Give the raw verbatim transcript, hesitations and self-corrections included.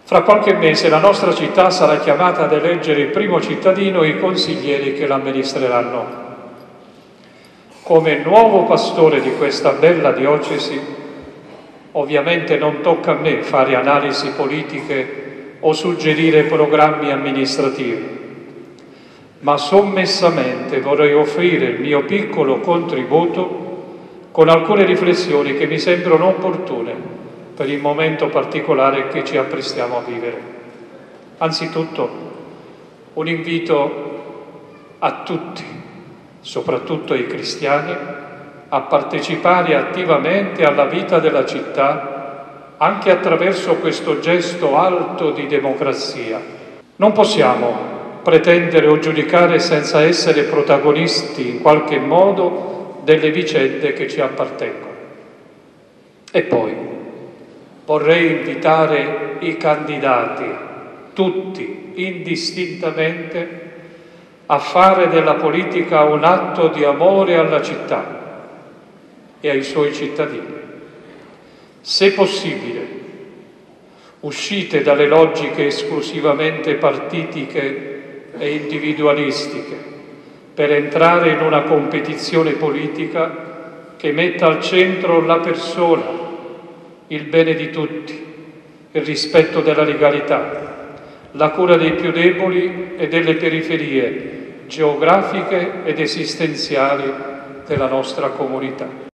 Fra qualche mese la nostra città sarà chiamata ad eleggere il primo cittadino e i consiglieri che l'amministreranno. Come nuovo pastore di questa bella diocesi, ovviamente non tocca a me fare analisi politiche o suggerire programmi amministrativi, ma sommessamente vorrei offrire il mio piccolo contributo con alcune riflessioni che mi sembrano opportune per il momento particolare che ci apprestiamo a vivere. Anzitutto, un invito a tutti, soprattutto ai cristiani, a partecipare attivamente alla vita della città, anche attraverso questo gesto alto di democrazia. Non possiamo pretendere o giudicare senza essere protagonisti in qualche modo delle vicende che ci appartengono. E poi vorrei invitare i candidati, tutti, indistintamente, a fare della politica un atto di amore alla città e ai suoi cittadini. Se possibile, uscite dalle logiche esclusivamente partitiche e individualistiche per entrare in una competizione politica che metta al centro la persona, il bene di tutti, il rispetto della legalità, la cura dei più deboli e delle periferie geografiche ed esistenziali della nostra comunità.